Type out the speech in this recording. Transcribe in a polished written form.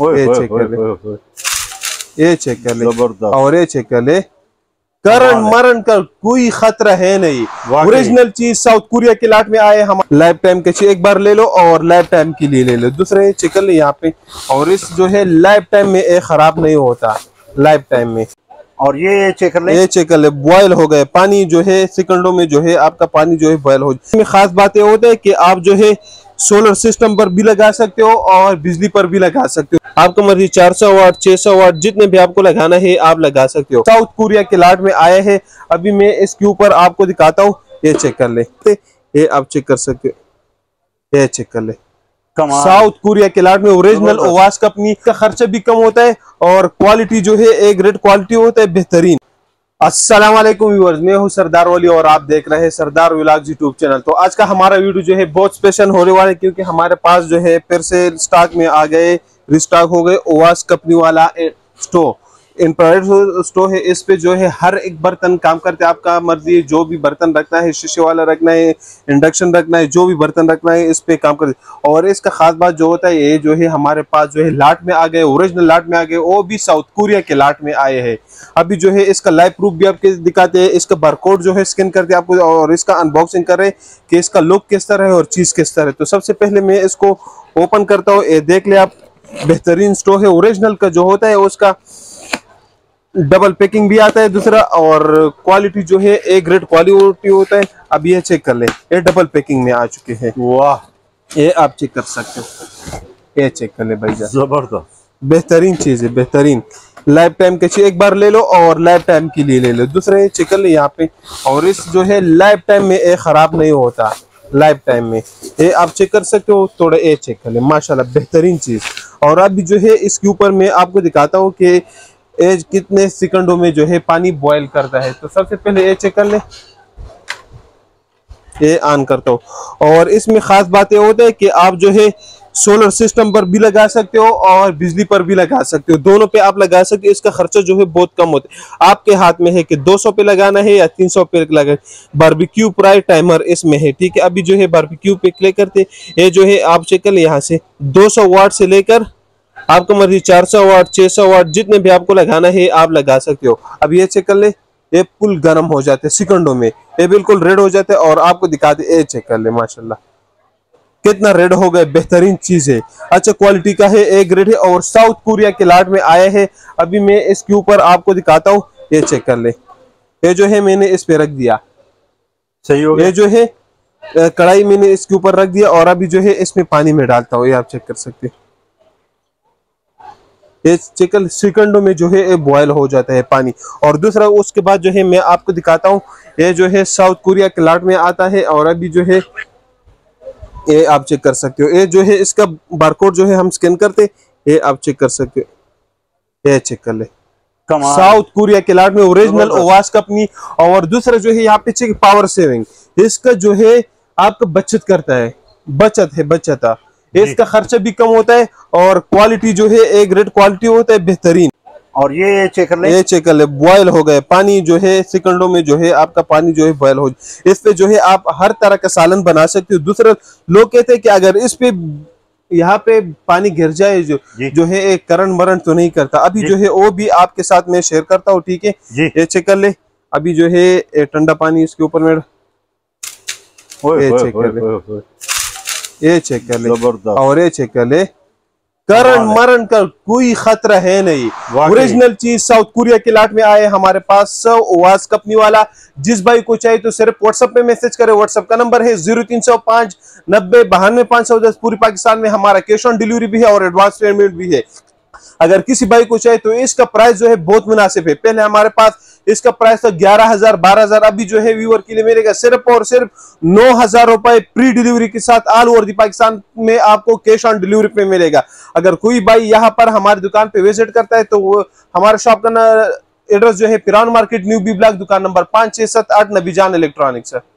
ये चेक कर ले, ये चेक कर ले, जबरदस्त। और ये चेक कर ले, करण मरण का कोई खतरा है नहीं। ओरिजिनल चीज साउथ कोरिया के लाट में आए। हम लाइफ टाइम के एक बार ले लो और लाइफ टाइम के लिए ले लो। दूसरे चेक कर ले यहाँ पे, और इस जो है लाइफ टाइम में ये खराब नहीं होता लाइफ टाइम में। और ये चेक कर ले, ये चेक कर ले, बॉयल हो गए, पानी जो है सेकंडों में जो है आपका पानी जो है बॉयल हो जाए। खास बात ये होता है कि आप जो है सोलर सिस्टम पर भी लगा सकते हो और बिजली पर भी लगा सकते हो। आपको मर्जी 400 वाट 600 वाट जितने भी आपको लगाना है आप लगा सकते हो। साउथ कोरिया के लाट में आए हैं। अभी मैं इसके ऊपर आपको दिखाता हूँ। ये चेक कर ले, ये आप चेक कर सकते हो, ये चेक कर ले। साउथ कोरिया के लाट में ओरिजिनल ओवास कंपनी का खर्चा भी कम होता है और क्वालिटी जो है एक ग्रेड क्वालिटी होता है, बेहतरीन। अस्सलाम वालेकुम व्यूअर्स, मैं हूं सरदार वली और आप देख रहे हैं सरदार व्लॉग्स यूट्यूब चैनल। तो आज का हमारा वीडियो जो है बहुत स्पेशल होने वाला है, क्योंकि हमारे पास जो है फिर से स्टॉक में आ गए, रिस्टॉक हो गए ओवास कंपनी वाला स्टोव। इंफ्रारेड स्टोव है। इस पे जो है हर एक बर्तन काम करते हैं। आपका मर्जी है, जो भी बर्तन रखना है, शीशे वाला रखना है, इंडक्शन रखना है, जो भी बर्तन रखना है इस पे काम करते। और इसका खास बात जो होता है, ये जो है हमारे पास जो है लाट में आ गए, ओरिजिनल लाट में आ गए, वो भी साउथ कोरिया के लाट में आए हैं। अभी जो है इसका लाइव प्रूफ भी आपके दिखाते हैं, इसका बारकोड जो है स्कैन करके आपको, और इसका अनबॉक्सिंग कर रहे हैं कि इसका लुक किस तरह है और चीज किस तरह है। तो सबसे पहले मैं इसको ओपन करता हूँ। ये देख ले आप, बेहतरीन स्टोव है। ओरिजिनल का जो होता है उसका डबल पैकिंग भी आता है दूसरा, और क्वालिटी जो है ए ग्रेड क्वालिटी होता है। अब ये चेक कर ले, ये डबल पैकिंग में आ चुके हैं। वाह, ये आप चेक कर सकते हो, ये चेक कर ले भाई, जबरदस्त बेहतरीन चीज है, बेहतरीन। लाइफ टाइम के एक बार ले लो और लाइफ टाइम के लिए ले लो। दूसरे चेक कर ले यहाँ पे, और इस जो है लाइफ टाइम में ये खराब नहीं होता लाइफ टाइम में। ये आप चेक कर सकते हो, थोड़ा ये चेक कर ले, माशाल्लाह बेहतरीन चीज। और अभी जो है इसके ऊपर मैं आपको दिखाता हूँ कि एज कितने सेकंडों में जो है पानी बॉयल करता है। तो सबसे पहले ये चेक कर ले, ये ऑन करता हूँ। और इसमें खास बात ये होता है कि आप जो है सोलर सिस्टम पर भी लगा सकते हो और बिजली पर भी लगा सकते हो, दोनों पे आप लगा सकते हो। इसका खर्चा जो है बहुत कम होता है। आपके हाथ में है कि 200 पे लगाना है या 300 पे लगाना। बारबेक्यू प्राइस टाइमर इसमें है, ठीक है। अभी जो है बारबेक्यू पे क्लिक करते, ये जो है आप चेक कर ले, यहाँ से 200 वाट से लेकर आपको मर्जी 400 वाट 600 वाट जितने भी आपको लगाना है आप लगा सकते हो। अब ये चेक कर ले, ये फुल गर्म हो जाते हैं सेकंडों में, ये बिल्कुल रेड हो जाते हैं। और आपको दिखा दे, ये चेक कर ले, माशाल्लाह कितना रेड हो गए, बेहतरीन चीज है, अच्छा क्वालिटी का है, ए ग्रेड है, और साउथ कोरिया के लाट में आए हैं। अभी मैं इसके ऊपर आपको दिखाता हूँ, ये चेक कर ले। ये जो है मैंने इस पे रख दिया, सही हो गया। ये जो है कढ़ाई मैंने इसके ऊपर रख दिया, और अभी जो है इसमें पानी में डालता हूँ, ये आप चेक कर सकते हैं। ये चिकन सेकंडों में जो है ये बॉयल हो जाता है पानी। और दूसरा उसके बाद जो है मैं आपको दिखाता हूँ, ये जो है साउथ कोरिया के लाट में आता है। और अभी जो है ये आप चेक कर सकते हो, ये जो है इसका बारकोड जो है हम स्कैन करते, ये आप चेक कर सकते हो, ये चेक कर ले। साउथ कोरिया के लाट में ओरिजिनल ओवास कंपनी। और दूसरा जो है यहाँ पे चेक पावर सेविंग, इसका जो है आपका बचत करता है, बचत है, बचत। इसका खर्चा भी कम होता है और क्वालिटी जो है एक ग्रेड क्वालिटी होता है, बेहतरीन। और ये चेक कर ले, ये चेक कर ले, बॉयल हो गए, पानी जो है सेकंडों में जो है आपका पानी जो है बॉयल हो जाए। इस पे जो है आप हर तरह का सालन बना सकते हो। दूसरा लोग कहते हैं कि अगर इस पे यहाँ पे पानी गिर जाए जो है एक करण मरण तो नहीं करता। अभी जो है वो भी आपके साथ मैं शेयर करता हूँ, ठीक है। ये चेक कर ले, अभी जो है ठंडा पानी इसके ऊपर में, ये चेक कर ले, ये चेक कर ले, और ये चेक कर ले, करण मरण का कोई खतरा है नहीं। ओरिजिनल चीज साउथ कोरिया के लाट में आए हमारे पास, ओवास कंपनी वाला। जिस भाई को चाहिए तो सिर्फ व्हाट्सएप पे मैसेज करे। व्हाट्सएप का नंबर है 0305 90 92 510। पूरी पाकिस्तान में हमारा कैश ऑन डिलीवरी भी है और एडवांस पेमेंट भी है। अगर किसी भाई को चाहिए तो इसका प्राइस जो है बहुत मुनासिब है। पहले हमारे पास इसका प्राइस था 11,000 12,000। अभी जो है व्यूअर के लिए मिलेगा सिर्फ और सिर्फ 9,000 रुपए प्री डिलीवरी के साथ। ऑल ओवर दी पाकिस्तान में आपको कैश ऑन डिलीवरी पे मिलेगा। अगर कोई भाई यहाँ पर हमारी दुकान पे विजिट करता है तो वो हमारे शॉप का एड्रेस जो है Piran market, new B block, दुकान नंबर 5 6 7 8 नबीजान इलेक्ट्रॉनिक्स है।